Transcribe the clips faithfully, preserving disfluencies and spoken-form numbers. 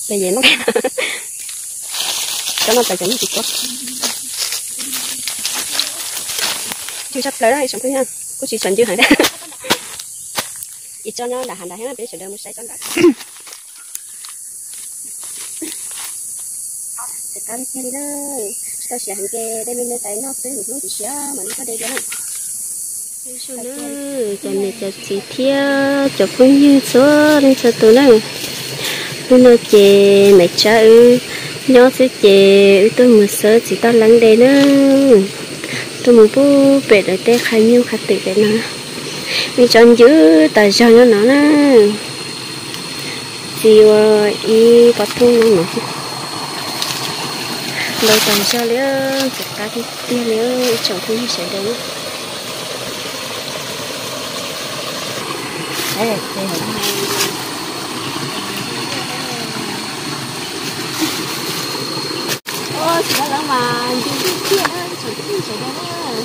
bây giờ nó cho nó tài chính chỉ có chưa sắp tới đây xong thứ ha có chỉ chuẩn chưa hả đấy ít cho nó là hàng đại hết bé sẽ đưa một sai con đó sẽ cắn xe đi đó sao sẽ hàng kê đây mình tay nó tới một lúc thì xíu mà nó có đây đó cho nó cho nên cho chị theo cho cũng như số nên cho tôi này nên nó chè mẹ cha ư nhớ sẽ chè tôi một sớ chỉ tao lắng đây nữa tôi muốn bố bể để té khai nhiêu khai tự cái nó mình chọn giữ tài cho nó nó nè chiều y có thun nó nữa đầu tài cho liếc tất cả thì tiền liếc chọn thun sẽ đấy đấy là cái ô chỉ là mà đi đi kia đó chọn thun sẽ đấy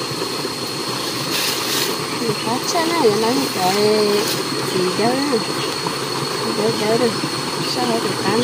mình phát chân này nó thì cái gì đó đỡ đỡ được sao hết được tan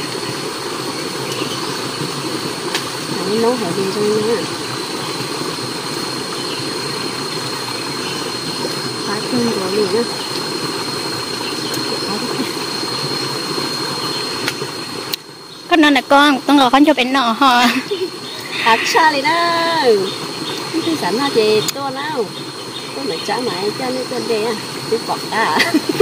nó nấu hết đi rồi nữa phát chân rồi liền á con nó là con con là con cho bé nọ hả phát xa liền đó cái sản nó gì to nào tôi mà trả mày cho nên con đây à tôi bọc à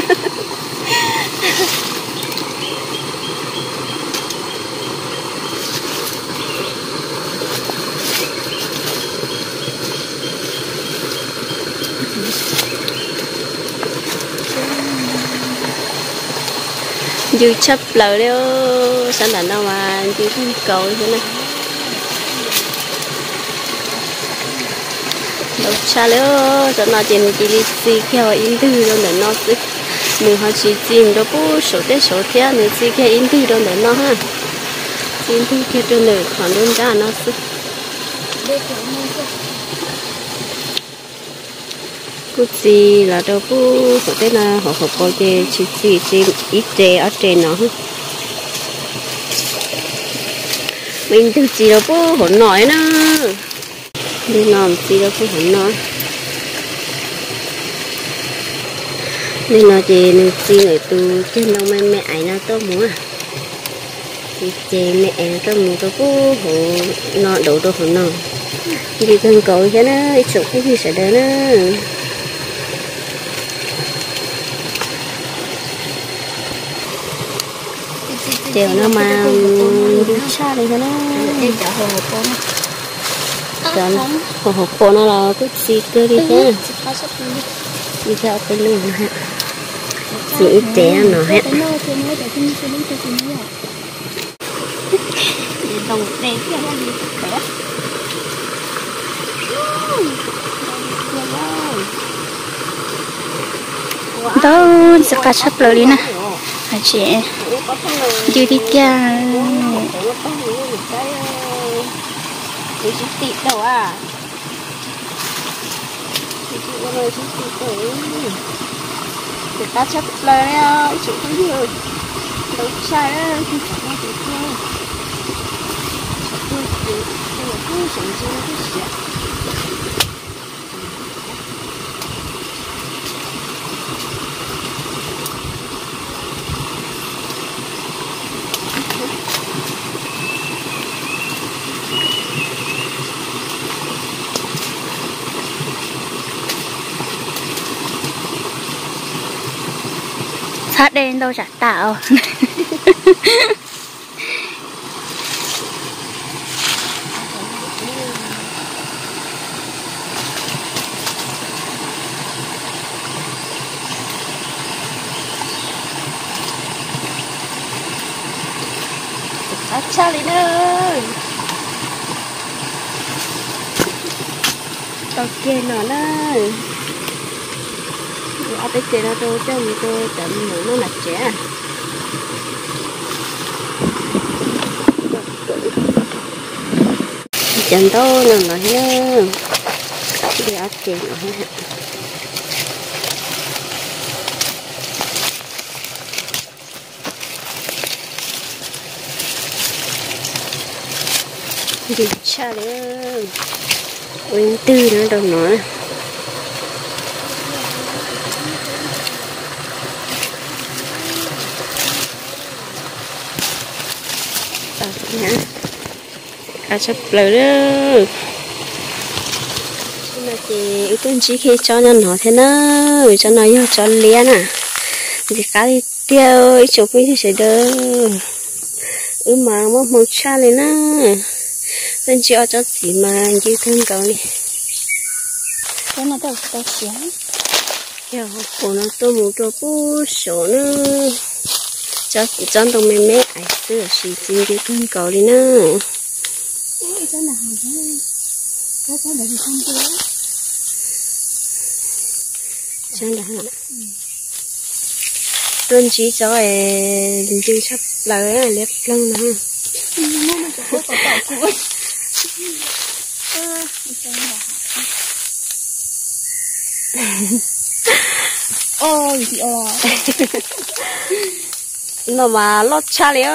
dư chấp lời đâu sản phẩm đâu mà dư không cầu thế này đâu xa nữa cho nó chỉ chỉ đi xí theo in thư rồi để nó xí mình họ chỉ tìm đâu bố số tết số thế nên xí theo in thư rồi để nó ha in thư theo cho nữa còn đơn giản nó xí cứ gì là đâu bố số tết là họ họ có cái chỉ chỉ chỉ ít chế ở trên nó mình từ chỉ đâu bố họ nói nữa đi làm gì đâu cũng không nói nên là chị gì người từ trên đâu mẹ mẹ ấy nó tôi muốn à thì chị mẹ tôi muốn tôi cũng hồ nó đủ tôi không nó đi gần cầu cho nó ít chụp cái gì sẽ đến nữa chiều nó mà đi xa đi cho nó em chở hồ con chọn hồ hộp cô nó là cái gì cơ đi thế đi theo cái lưng ha chỉ ít trẻ nó hết đồng đèn kia là gì bé đâu sẽ cá sắp lời đi nè hả chị dư đi kia cái chút tịt đâu à cái chút nó nói chút tịt đấy người ta chấp lời đấy chút không nhiều đâu sai đó thì chẳng nghe tịt kia tôi tôi tôi tôi sống gì nó cứ xịt sát đen đâu chả tạo sát sao đi nữa ok nó đây ở tới kia đó tôi cho mình tôi chậm nữa nó là trẻ chậm tôi nữa nói nhá đi ở kia nói đi cha đấy quên tư nó đâu nữa nhá cá chép lời đó mà chị ưu tiên chỉ khi cho nó thế nào cho nó yêu cho liền à thì cá đi tiêu chụp cái sẽ đỡ ừ mà một một cha lên á nên chỉ cho chị mà yêu thương cậu đi cái này đâu đâu xén giờ cô nó tôi muốn cho bố số nữa cho cho tụi mình mấy ai xưa xí xin yêu thương cậu đi nữa cái nào hả cái cái này không chứ chân đã hả tuần chỉ cho em đi sắp lời là lép lông nè ôi chị ơi nó mà lót cha liền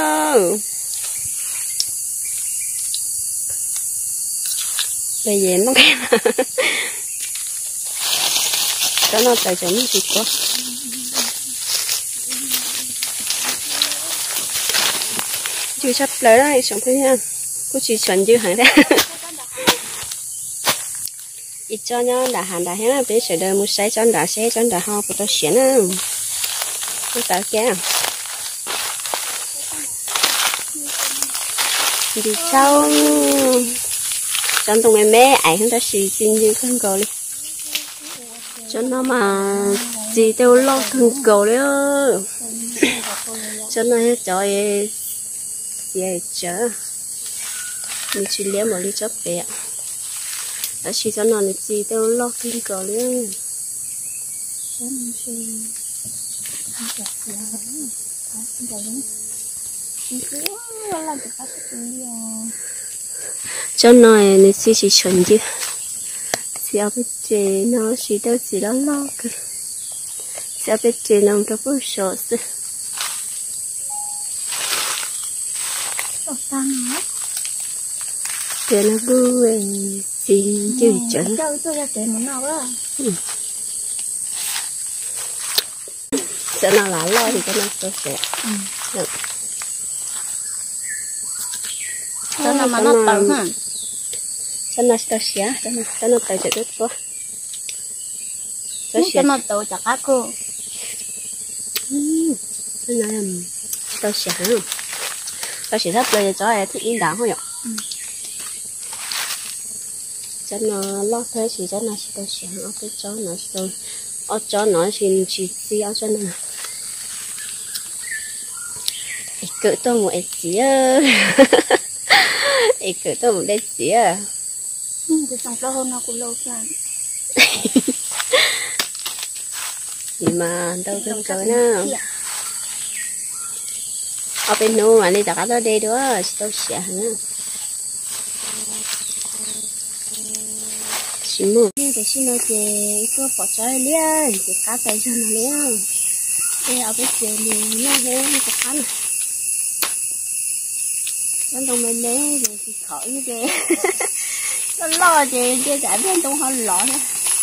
bây giờ nó cái cho nó tới chỗ mình quá chưa sắp lấy ra xong thế nha cô chỉ chuẩn chưa hàng đấy ít cho nhau đã hàng đã hết là bé sẽ đợi một sai cho đã xe cho đã ho của tôi xuyên á tôi tạo kia đi sau trong tụi mẹ mẹ ai không ta xì xin như con cầu đi cho nó mà gì tiêu lo con cầu đấy ơ cho nó hết cho em vậy chứ mình chỉ lấy một ly cháo bẹ đã chỉ cho nó gì tiêu lo con cầu đấy cho nó này chỉ chỉ chuẩn chứ chỉ ở bên trên nó chỉ đâu chỉ đó lo cơ chỉ ở bên trên nó đâu có sợ gì thì nó cứ chỉ chứ chuẩn cho tôi ra tiền muốn nào đó cho nó là lo thì cho nó tôi sẽ được cho nó mà nó tận hả cho nó tôi sẽ cho nó cho nó tới chỗ đó cho nó tự chặt cá cô cho nó làm tôi sẽ không tôi sẽ sắp lên cho em thích yên đảo không nhở cho nó lót thế thì cho nó sẽ tôi sẽ ở cái chó nó rồi ở chó nó thì chỉ chỉ ở cho nó ít cỡ tôi một ít gì á ít cỡ tôi một ít gì á thì xong lâu hơn nó cũng lâu ra gì mà đâu có cỡ nào ở bên nô mà đi đặt ở đây đó tôi sẽ hả xin mua đi để xin nói chị có bỏ trái liền chị cá tay cho nó liền đây ở bên trên này nó hết cái cá này nó trong bên đấy thì khỏi như thế nó lo chị chị giải bên trong họ lọ nữa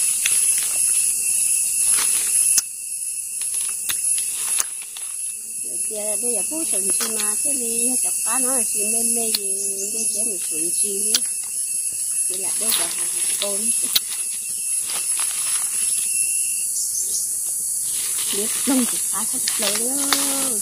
bây giờ phú sừng chi mà cái đi chọc cá nó là chi mê mê gì đi chế một sừng chi nữa chỉ là đây là hàng cô nữa biết đông thì cá thật lớn đó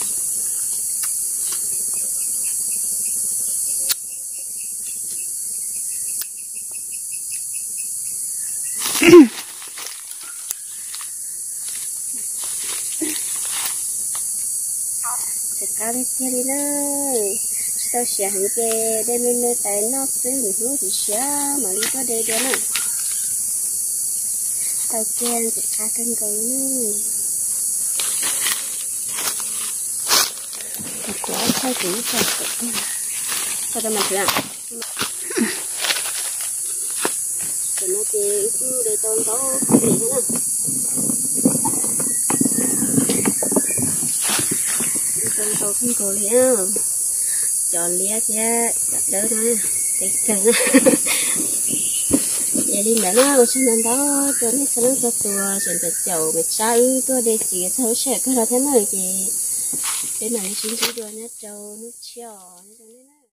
cá đi kia đi nữa tao sẽ hàng kê đây mình nơi tại nó xứ mình hướng thì sẽ mà đi có đây đó nè tao kê thì cá cân cầu nữa thật quá thay chỉ thật sao tao mà thử à tụi nó kê cứ để tôn tao cái gì nữa tôn tao không cầu liền chọn lia thế đỡ nó tích cần vậy đi nữa nó cho nên đó cho nên sao nó cho tua cho nên chậu bị sa ư tua để chỉ thấu sẽ cái là thế này thì thế này nó chính chỉ đua nhá trâu nước treo